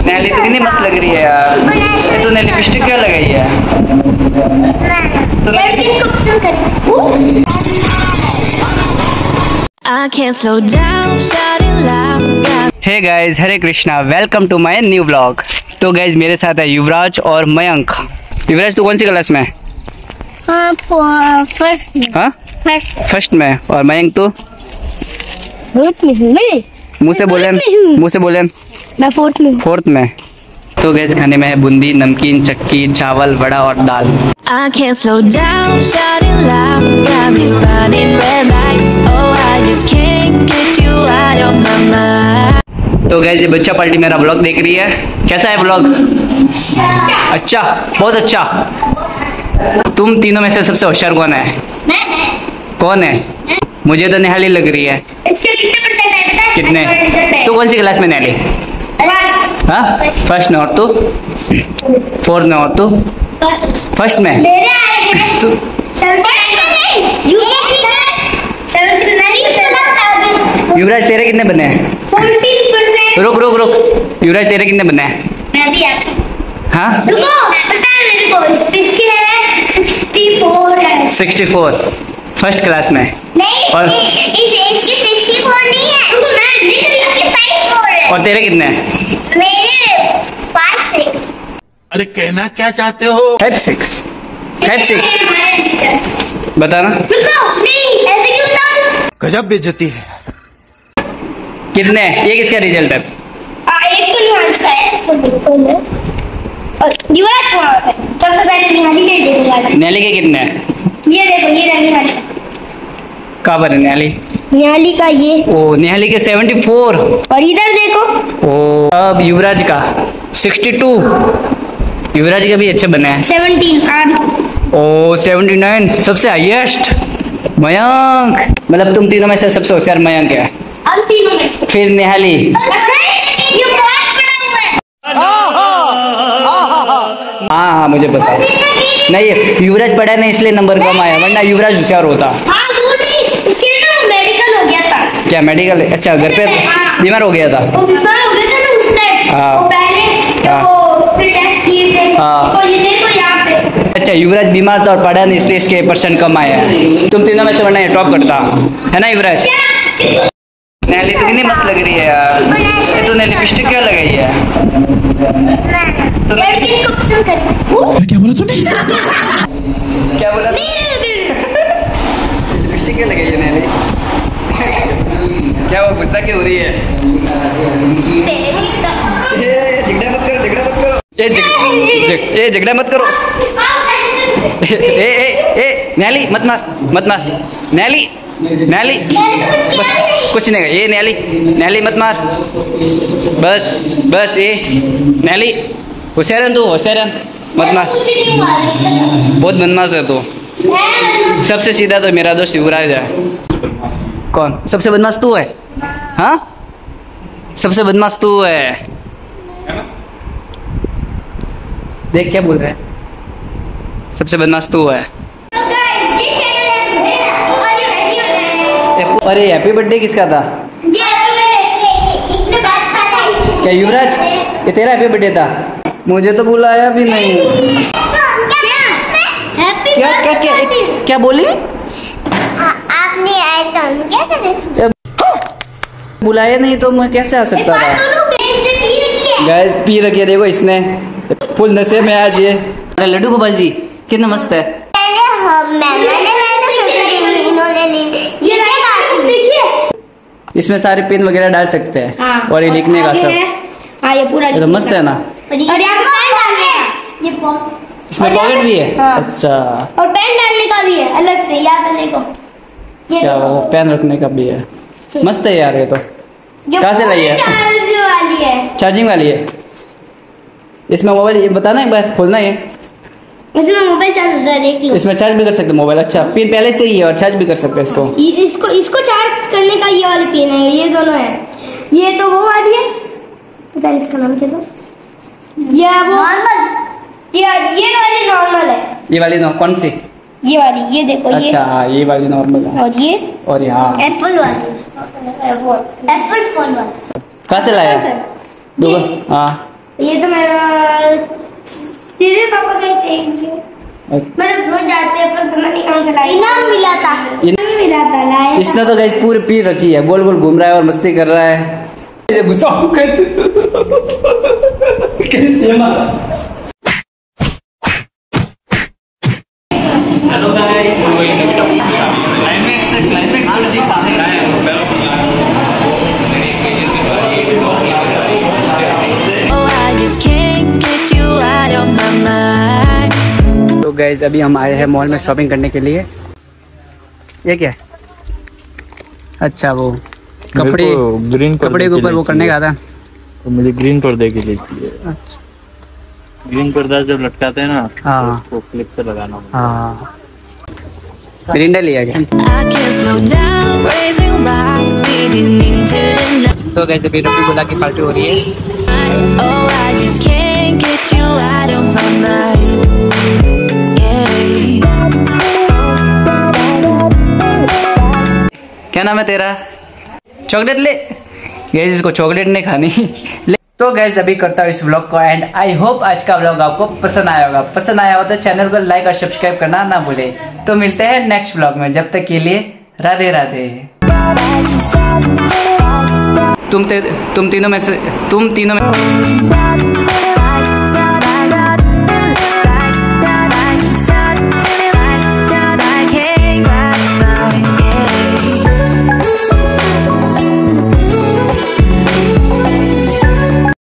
Nelly तो कितनी मस्त लग रही है यार। ये तूने लिपस्टिक क्या लगाई है? किसको पसंद करें? Hey guys, Hare Krishna, welcome to my new vlog. तो गाइस मेरे साथ है युवराज और मयंक। युवराज तू कौन सी क्लास में है? फर्स्ट में। और मयंक तू? मुँह से बोले। मैं फोर्थ में। तो गाइस खाने में है बूंदी, नमकीन, चक्की, चावल, वड़ा और दाल। तो गाइस ये बच्चा पार्टी मेरा ब्लॉग देख रही है। कैसा है ब्लॉग? अच्छा, बहुत अच्छा। तुम तीनों में से सबसे होशियार कौन है? कौन है? मुझे तो नेहाली लग रही है। इसके कितने परसेंट है? कितने? तू कौन सी क्लास में नेहाली? हाँ, फर्स्ट में। और तू? फोर्थ में। और तू? फर्स्ट में। तू युवराज तेरे कितने बने हैं? 14%। रुक युवराज तेरे कितने बने हैं? मैं भी हाँ रुको, पता है मेरे को। इसके है 64 है। 64 फर्स्ट क्लास में। नहीं, और इसके 64 नहीं है। तो मैं इसके 54 है। और तेरे कितने हैं? मेरे 5-6। अरे कहना क्या चाहते हो? 5-6 बताना। रुको, नहीं ऐसे क्यों बताऊं? गजब बेइज्जती है। कितने? ये किसका रिजल्ट है? एक तो निहाली का है, और युवराज कौन है? सबसे पहले निहाली के देखूंगा। नेहाली के कितने हैं? ये देखो, ये रहा निहाली। कहाँ पर है नेहाली? निहाली का ये। ओ, नेहाली के 74। और इधर देखो। ओ, अब युवराज का 62। युवराज के भी अच्छे बने हैं। 17। ओ 79 सबसे हाईएस्ट। मयंक, मतलब तुम तीनों में से सबसे होशियार मयंक है। हम तीनों में से। फिर नेहाली। ये बहुत बड़ा हुआ है। हाँ मुझे पता है। नहीं, युवराज पढ़ा नहीं इसलिए नंबर कम आया, वरना युवराज होशियार होता। हाँ, वो नहीं, इसके ना मेडिकल हो गया था। क्या मेडिकल? अच्छा, घर पे बीमार हो गया था। वो बीमार हो गया था ना उस टाइम। हाँ। वो पहले हाँ। वो उस पे टेस्ट किए थे। हाँ। तो ये देखो यहाँ पे। अच्छा, युवराज बीमार था और पढ़ा नहीं इसलिए इसके परसेंट कम आया है। तुम तीनों में से वरना ये टॉप करता है ना युवराज? नेहाली तो कितनी मस्त लग रही है यार। ये तूने लिपस्टिक क्या लगाई है? मैं किसको पसंद करूं? क्या बोला तूने? क्या बोला? लिपस्टिक क्या लगाई है नेहाली? क्या वो गुस्सा क्यों हो रही है? झगड़ा मत करो। ये झगड़ा मत करो। ए नेहाली मत मार। नेहाली बस, कुछ नहीं। ये नेहाली मत मार। बस ये नेहाली, होशियार है तू, मत मार। बहुत बदमाश है तू। सबसे सीधा तो मेरा दोस्त युवराज है। कौन सबसे बदमाश? तू है। हाँ, सबसे बदमाश तू है। देख क्या बोल रहा है। सबसे बदमाश तू है। अरे हैप्पी बर्थडे किसका था? क्या युवराज? ये तेरा हैप्पी बर्थडे था? मुझे तो बुलाया भी नहीं। क्या बोली? आपने आए तो हम क्या करें? बुलाया नहीं तो मैं कैसे आ सकता था? गैस पी रखी है, देखो इसने फुल नशे में आज। ये लड्डू गोपाल जी कितना मस्त है। इसमें सारे पेन वगैरह डाल सकते हैं। हाँ, और ये लिखने का सब। हाँ, ये पूरा ये तो मस्त है ना। और यहाँ पेन डालने का ये इसमें पॉकेट भी है। हाँ। अच्छा, और पेन डालने का भी है अलग से। यहाँ पे देखो, ये क्या वो पेन रखने का भी है। मस्त है यार। ये तो कहाँ से लाई है? चार्ज वाली है, चार्जिंग वाली है। इसमें मोबाइल, ये बताना एक बार, खोलना है। इसमें मोबाइल चार्ज होता है, देख लो। इसमें चार्ज भी कर सकते मोबाइल। अच्छा, पिन पहले से ही है और चार्ज भी कर सकते हैं इसको। इसको चार्ज करने का ये वाली पिन है। ये दोनों है। ये तो वो वाली है, पता नहीं इसका नाम क्या था। ये वो नॉर्मल, ये वाली नॉर्मल है। ये वाली कौन सी? ये वाली, ये देखो। अच्छा ये वाली नॉर्मल है। और यहाँ एप्पल वाली, एप्पल फोन वाली। कहाँ से लाया? हाँ ये तो मेरा सीधे पापा गए थे मतलब रोज जाते हैं पर पता नहीं कहाँ से लाए। इनाम मिला था। इनाम मिला था लाया। इसने तो गाइस पूरी पी रखी है, गोल गोल घूम रहा है और मस्ती कर रहा है। गुस्सा कैसे मारा। हेलो गाइस, तो गाइस अभी हम आए हैं मॉल में शॉपिंग करने के लिए। ये क्या है? अच्छा वो कपड़े, ग्रीन कपड़े के ऊपर वो करने का था। तो मुझे ग्रीन पर्दे की चाहिए। अच्छा, ग्रीन पर्दा जब लटकाते हैं ना, हाँ तो क्लिप से लगाना होगा। हाँ, मिरिंडा लिया गया। तो गाइस अभी रफी बोला की पार्टी हो रही है। क्या नाम है तेरा? चॉकलेट ले। गाइस इसको चॉकलेट नहीं खानी। तो गाइस अभी करता हूँ इस व्लॉग को एंड आई होप आज का व्लॉग आपको पसंद आया होगा। पसंद आया हो तो चैनल को लाइक और सब्सक्राइब करना ना भूले। तो मिलते हैं नेक्स्ट व्लॉग में, जब तक के लिए राधे राधे। तुम तीनों में